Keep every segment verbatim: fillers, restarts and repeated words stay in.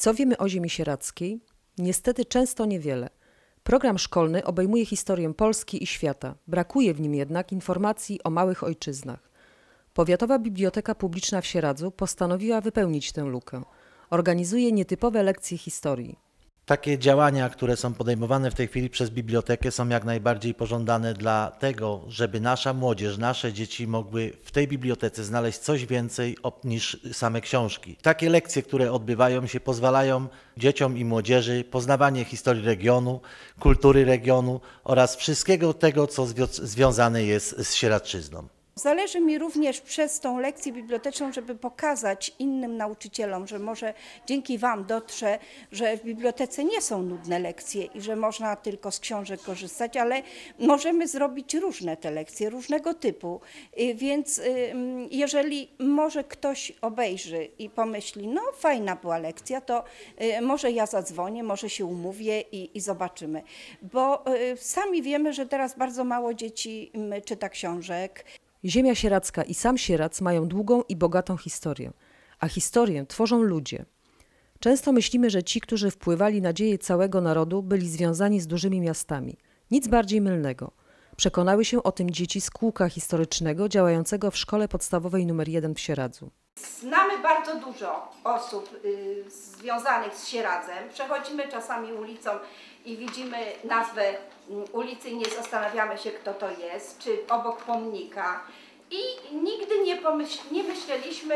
Co wiemy o ziemi sieradzkiej? Niestety często niewiele. Program szkolny obejmuje historię Polski i świata. Brakuje w nim jednak informacji o małych ojczyznach. Powiatowa Biblioteka Publiczna w Sieradzu postanowiła wypełnić tę lukę. Organizuje nietypowe lekcje historii. Takie działania, które są podejmowane w tej chwili przez bibliotekę, są jak najbardziej pożądane dlatego, żeby nasza młodzież, nasze dzieci mogły w tej bibliotece znaleźć coś więcej niż same książki. Takie lekcje, które odbywają się, pozwalają dzieciom i młodzieży poznawanie historii regionu, kultury regionu oraz wszystkiego tego, co związane jest z Sieradczyzną. Zależy mi również przez tą lekcję biblioteczną, żeby pokazać innym nauczycielom, że może dzięki Wam dotrze, że w bibliotece nie są nudne lekcje i że można tylko z książek korzystać, ale możemy zrobić różne te lekcje, różnego typu. Więc jeżeli może ktoś obejrzy i pomyśli, no fajna była lekcja, to może ja zadzwonię, może się umówię i, i zobaczymy. Bo sami wiemy, że teraz bardzo mało dzieci czyta książek. Ziemia sieradzka i sam Sieradz mają długą i bogatą historię, a historię tworzą ludzie. Często myślimy, że ci, którzy wpływali na dzieje całego narodu, byli związani z dużymi miastami. Nic bardziej mylnego. Przekonały się o tym dzieci z kółka historycznego działającego w szkole podstawowej numer jeden w Sieradzu. Znamy bardzo dużo osób y, związanych z Sieradzem. Przechodzimy czasami ulicą i widzimy nazwę ulicy i nie zastanawiamy się, kto to jest, czy obok pomnika. I nigdy nie, pomyśl, nie myśleliśmy,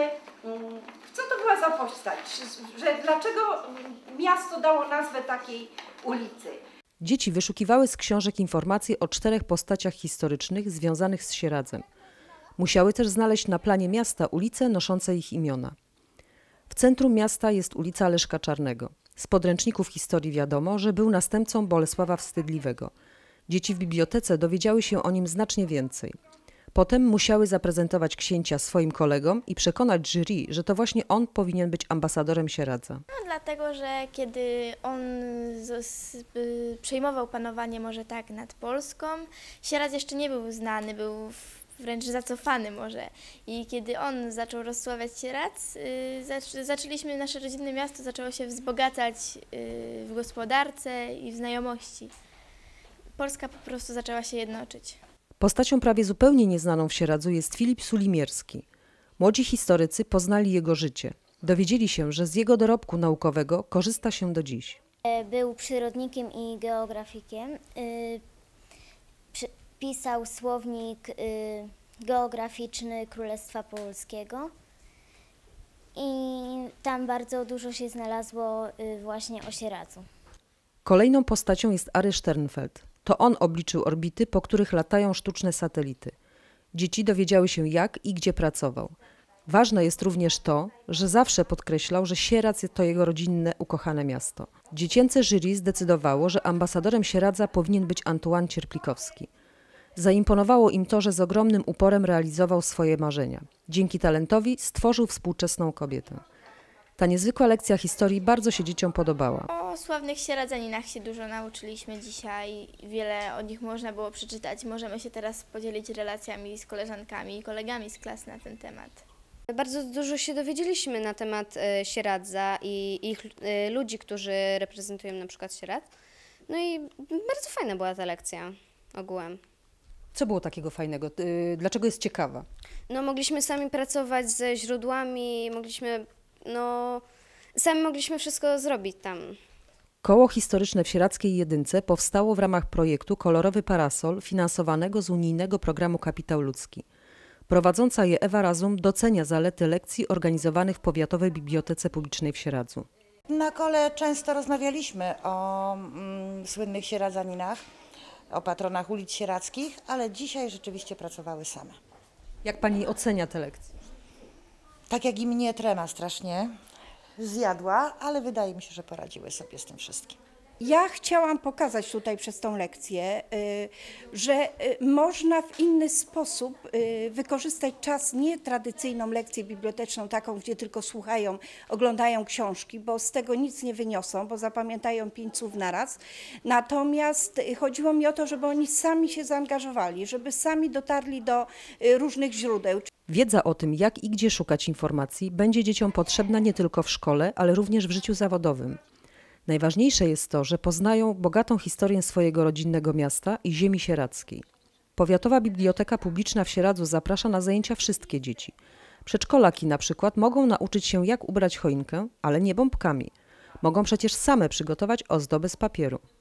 co to była za postać, że dlaczego miasto dało nazwę takiej ulicy. Dzieci wyszukiwały z książek informacje o czterech postaciach historycznych związanych z Sieradzem. Musiały też znaleźć na planie miasta ulice noszące ich imiona. W centrum miasta jest ulica Leszka Czarnego. Z podręczników historii wiadomo, że był następcą Bolesława Wstydliwego. Dzieci w bibliotece dowiedziały się o nim znacznie więcej. Potem musiały zaprezentować księcia swoim kolegom i przekonać jury, że to właśnie on powinien być ambasadorem Sieradza. No, dlatego, że kiedy on przejmował panowanie może tak nad Polską, Sieradz jeszcze nie był znany, był wręcz zacofany może. I kiedy on zaczął rozsławiać Sieradz, yy, zaczęliśmy, nasze rodzinne miasto zaczęło się wzbogacać yy, w gospodarce i w znajomości. Polska po prostu zaczęła się jednoczyć. Postacią prawie zupełnie nieznaną w Sieradzu jest Filip Sulimierski. Młodzi historycy poznali jego życie. Dowiedzieli się, że z jego dorobku naukowego korzysta się do dziś. Był przyrodnikiem i geografikiem. Yy, przy Pisał słownik y, geograficzny Królestwa Polskiego i tam bardzo dużo się znalazło y, właśnie o Sieradzu. Kolejną postacią jest Ary Sternfeld. To on obliczył orbity, po których latają sztuczne satelity. Dzieci dowiedziały się, jak i gdzie pracował. Ważne jest również to, że zawsze podkreślał, że Sieradz to jego rodzinne, ukochane miasto. Dziecięce jury zdecydowało, że ambasadorem Sieradza powinien być Antoine Cierplikowski. Zaimponowało im to, że z ogromnym uporem realizował swoje marzenia. Dzięki talentowi stworzył współczesną kobietę. Ta niezwykła lekcja historii bardzo się dzieciom podobała. O sławnych sieradzaninach się dużo nauczyliśmy dzisiaj. Wiele o nich można było przeczytać. Możemy się teraz podzielić relacjami z koleżankami i kolegami z klas na ten temat. Bardzo dużo się dowiedzieliśmy na temat Sieradza i ich ludzi, którzy reprezentują na przykład Sieradz. No i bardzo fajna była ta lekcja ogółem. Co było takiego fajnego? Dlaczego jest ciekawa? No mogliśmy sami pracować ze źródłami, mogliśmy, no sami mogliśmy wszystko zrobić tam. Koło historyczne w Sieradzkiej Jedynce powstało w ramach projektu Kolorowy Parasol finansowanego z unijnego programu Kapitał Ludzki. Prowadząca je Ewa Razum docenia zalety lekcji organizowanych w Powiatowej Bibliotece Publicznej w Sieradzu. Na kole często rozmawialiśmy o mm, słynnych sieradzaninach, o patronach ulic sieradzkich, ale dzisiaj rzeczywiście pracowały same. Jak pani ocenia te lekcje? Tak jak i mnie trema strasznie zjadła, ale wydaje mi się, że poradziły sobie z tym wszystkim. Ja chciałam pokazać tutaj przez tą lekcję, że można w inny sposób wykorzystać czas, nie tradycyjną lekcję biblioteczną, taką, gdzie tylko słuchają, oglądają książki, bo z tego nic nie wyniosą, bo zapamiętają pięć słów naraz. Natomiast chodziło mi o to, żeby oni sami się zaangażowali, żeby sami dotarli do różnych źródeł. Wiedza o tym, jak i gdzie szukać informacji, będzie dzieciom potrzebna nie tylko w szkole, ale również w życiu zawodowym. Najważniejsze jest to, że poznają bogatą historię swojego rodzinnego miasta i ziemi sieradzkiej. Powiatowa Biblioteka Publiczna w Sieradzu zaprasza na zajęcia wszystkie dzieci. Przedszkolaki na przykład mogą nauczyć się, jak ubrać choinkę, ale nie bombkami. Mogą przecież same przygotować ozdoby z papieru.